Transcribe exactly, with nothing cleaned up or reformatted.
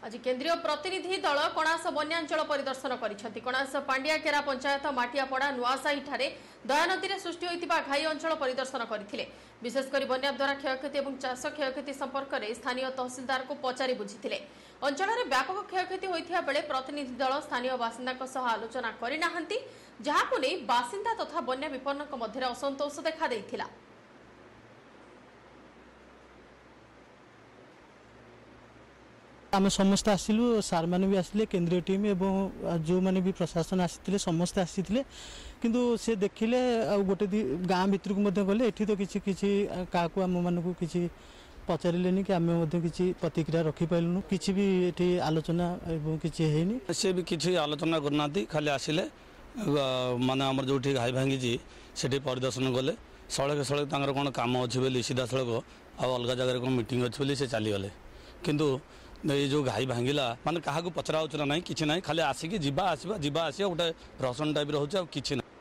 आज केंद्रीय प्रतिनिधि दल कणास बन्यांचल परिदर्शन करिसेंति। कणास पांडियाकेरा पंचायत माटियापड़ा नुआसाही ठारे दयानदी में सृष्टि होइतिबा घाई अंचल परिदर्शन करथिले। विशेषकर बन्या द्वारा क्षयक्षति और चाष क्षयक्षति संपर्क में स्थानीय तहसीलदार को पचारि बुझिथिले। अंचल में व्यापक क्षयक्षति होइथिबा बेले प्रतिनिधि दल स्थानीय बासिंदा सह आलोचना करिनाहांती, जहाको नै बासिंदा तथा बन्या विपन्नक मध्य असंतोष देखा देइथिला। आम समस्त आसिलु सार मैंने भी आसिले केंद्रीय टीम एवं जो मैंने भी प्रशासन आसी समस्ते आसी किंतु से देखिले गोटे गाँ भितर को गले एठी तो किसी किसी क्या आम मानक किसी पचारे कि आम किसी प्रतिक्रिया रखिपारूँ किसी भी ये आलोचना किसी है सी भी किसी आलोचना करना खाली आसिले माने आमर जो घाई भांगी से परिदर्शन गले सड़क सड़क कौन कम अच्छे बोली सीधा सड़क आ अलग जगह कौन मीटिंग अच्छे बोली से चलीगले किंतु ये जो घाई भांगिला माने क्या पचरा उचरा ना कि ना खाली आसिक जीवा आसवा जीवा आस गोटे प्रहसन टाइप रोचे कि ना।